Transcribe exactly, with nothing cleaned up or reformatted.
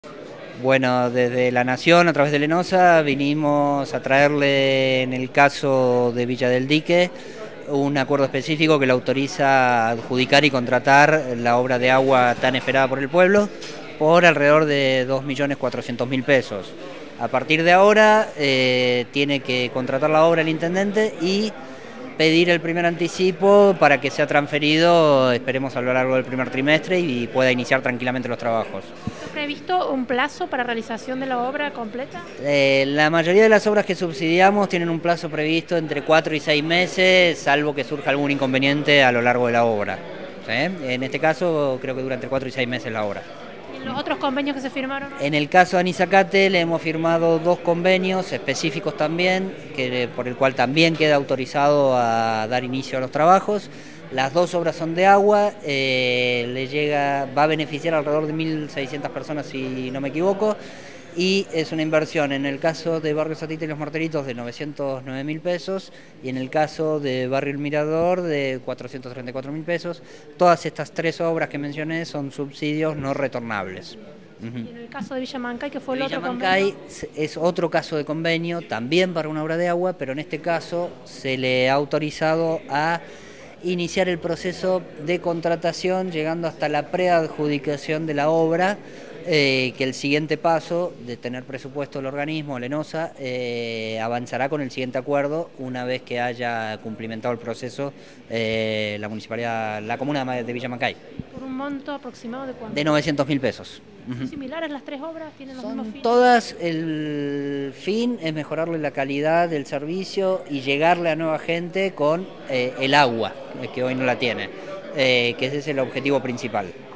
Bueno, desde La Nación, a través de Lenosa, vinimos a traerle, en el caso de Villa del Dique, un acuerdo específico que le autoriza a adjudicar y contratar la obra de agua tan esperada por el pueblo por alrededor de dos millones cuatrocientos mil pesos. A partir de ahora eh, tiene que contratar la obra el intendente y pedir el primer anticipo para que sea transferido, esperemos a lo largo del primer trimestre, y pueda iniciar tranquilamente los trabajos. ¿Está previsto un plazo para realización de la obra completa? Eh, la mayoría de las obras que subsidiamos tienen un plazo previsto entre cuatro y seis meses, salvo que surja algún inconveniente a lo largo de la obra. ¿Sí? En este caso creo que dura entre cuatro y seis meses la obra. ¿Y los otros convenios que se firmaron? En el caso de Anizacate le hemos firmado dos convenios específicos también, que, por el cual también queda autorizado a dar inicio a los trabajos. Las dos obras son de agua, eh, le llega, va a beneficiar alrededor de mil seiscientas personas si no me equivoco, y es una inversión en el caso de Barrio Satita y Los Martelitos de novecientos nueve mil pesos y en el caso de Barrio El Mirador de cuatrocientos treinta y cuatro mil pesos. Todas estas tres obras que mencioné son subsidios no retornables. Uh-huh. Y en el caso de Villa Mancay, que fue el Villa otro Mancay convenio, es otro caso de convenio, también para una obra de agua, pero en este caso se le ha autorizado a iniciar el proceso de contratación llegando hasta la preadjudicación de la obra, eh, que el siguiente paso de tener presupuesto el organismo, Lenosa, eh, avanzará con el siguiente acuerdo una vez que haya cumplimentado el proceso eh, la municipalidad, la comuna de Villa Mancay. ¿Por un monto aproximado de cuánto? De novecientos mil pesos. ¿Son similares las tres obras? ¿Tienen los Son mismos fines? todas, el fin es mejorarle la calidad del servicio y llegarle a nueva gente con eh, el agua, que hoy no la tiene, eh, que ese es el objetivo principal.